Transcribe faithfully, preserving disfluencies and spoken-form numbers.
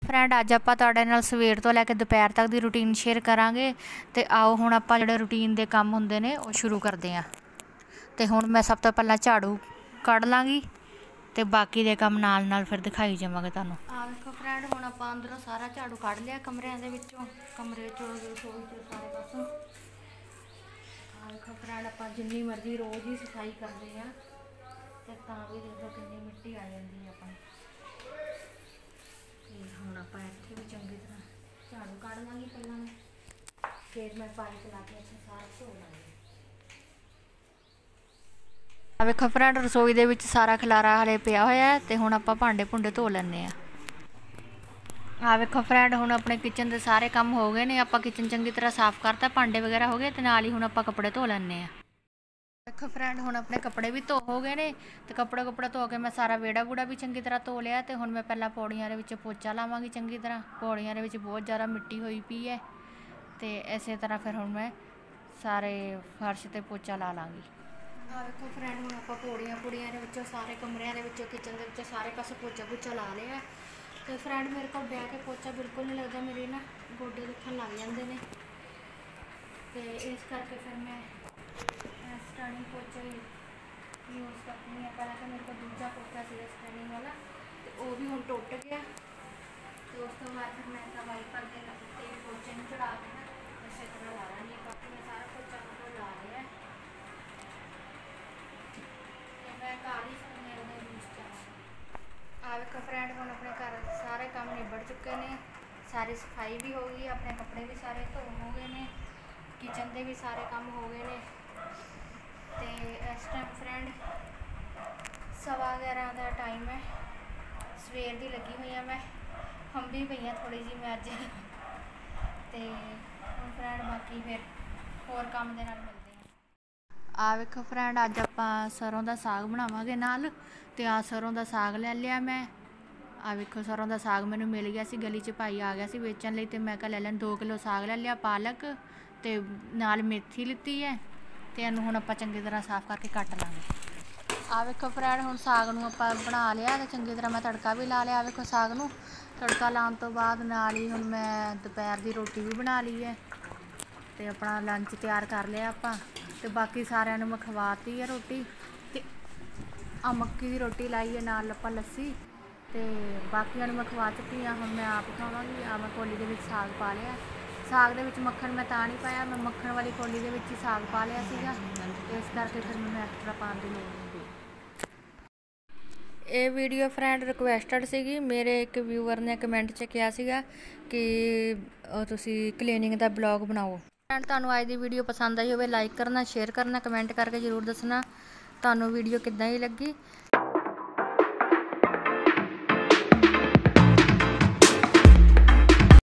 Friend अज आप सवेर तो लैके दोपहर तक की रूटीन शेयर करांगे। तो आओ हुण आपां जिहड़े रूटीन के काम हुंदे ने वो शुरू करते हैं। तो हुण मैं सब तो पहला झाड़ू कढ़ लाँगी तो बाकी दे काम नाल नाल फिर दिखाई जावांगे तुहानूं। आ देखो फ्रेंड हुण आपां अंदरों सारा झाड़ू कढ़ लिया कमरिਆਂ ਦੇ ਵਿੱਚੋਂ कमरे चों रसोई चों सारे पासों। आ देखो फ्रेंड आपां जिन्नी मर्जी रोज़ ही सफाई करते हैं तो तां भी देखो कितनी मिट्टी आ जाती है अपनी। हुण आपां इत्थे भी चंगी तरह झाड़ू कढ़ लाँगी पहलां मैं, फिर मैं पाइप ला के इत्थे सारा धो लाँगी। आ वेखो फ्रेंड रसोई दे विच सारा खलारा हले पिया होया है ते हुण आपां भांडे भुंडे धो लैने आ। आ वेखो फ्रेंड हुण अपने किचन के सारे काम हो गए ने, आपां किचन चंगी तरह साफ करता, भांडे वगैरह हो गए ते नाल ही हुण आपां कपड़े धो लैने आ। देखो फ्रेंड हुण अपने कपड़े भी धो हो गए ने ते कपड़े कुपड़े धो के मैं सारा वेड़ा वूड़ा भी चंगी तरह धो लिया। तो हुण मैं पहला पौड़ियां दे विच पोचा लावांगी चंगी तरह, पौड़ियां दे विच बहुत ज़्यादा मिट्टी होई पई है। तो इस तरह फिर हुण मैं सारे फर्श ते पोचा ला लाँगी। आ देखो फ्रेंड हुण आपां पौड़ियां पूड़ियां दे विचों सारे कमरिਆਂ ਦੇ ਵਿੱਚੋਂ किचन ਦੇ ਵਿੱਚ सारे पासे पोचा पोचा ला लिया। तो फ्रेंड मेरे को बह के पोचा बिल्कुल नहीं लगता, मेरे ना गोडे दुखन लग जाते हैं। तो इस करके फिर मैं स्टैंडिंग पोचा ही यूज़ करती हूँ। पहले तो मेरे को दूजा पोचा से स्टैंडिंग वाला तो वो भी हुण टुट गया। तो उस तो बाद फिर मैं वाइपर के तेल पोचे में चढ़ा के ना इस तरह ला लाँगी। बाकी मैं सारा पोचा तो ला लिया तो मैं काली मेरे में यूज़ करूँगी। आ देखो फ्रेंड हुण अपने घर सारे काम निबड़ चुके हैं, सारी सफाई भी हो गई, अपने कपड़े भी सारे धो हो गए हैं, किचन के भी सारे काम हो गए हैं। तो इस टाइम फ्रेंड सवा ग्यारह का टाइम है, सवेर की लगी हुई है, मैं हम भी पई हाँ थोड़ी जी मैं अज। तो हुण फ्रेंड बाकी फिर होर काम दे नाल मिलते हैं। आ वेखो फ्रेंड अज आपां सरों का साग बनावांगे नाल। तो आ सरों का साग ले लिया मैं। आ वेखो सरों का साग मैनूं मिल गया सी, गली च भाई आ गया सी बेचण लई। ते मैं कहा ले लैं, दो किलो साग ले लिया, पालक ते नाल मेथी लित्ती है। तो इनू हुण आपां चंगी तरह साफ करके कट लांगे। आ वेखो फ्रेंड हुण साग नूं आपां बना लिया ते चंगी तरह मैं तड़का भी ला लिया। आ वेखो साग नूं तड़का लाउण तो बाद नाल ही हुण मैं दोपहर की रोटी भी बना ली है। तो अपना लंच तैयार कर लिया आपां। ते बाकी सारिਆਂ ਨੂੰ मैं खवाती है रोटी। ते आ मक्की की रोटी लाई है नाल आपां लस्सी। तो बाकियां नूं मैं खवा चुकी हाँ, हुण मैं आप खावांगी। आ मैं कोली दे विच साग पा लिया, साग दे विच मक्खन मैं तां नहीं पाया, मैं मक्खन वाली कोली दे विच ही साग पा लिया सीगा। इस करके फिर मैंने एक्स्ट्रा पाने की लोड़ नहीं। ये वीडियो फ्रेंड रिक्वेस्टड सीगी, मेरे एक व्यूअर ने कमेंट च कहा सीगा कि तुसी क्लीनिंग का ब्लॉग बनाओ। फ्रेंड तुहानूं अज दी वीडियो पसंद आई होवे लाइक करना, शेयर करना, कमेंट करके जरूर दसना तुहानूं वीडियो किद्दां दी लगी।